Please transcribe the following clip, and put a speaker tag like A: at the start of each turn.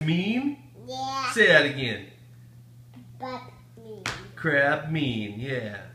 A: mean?
B: Yeah.
A: Say that again.
B: But mean.
A: Crab mean, yeah.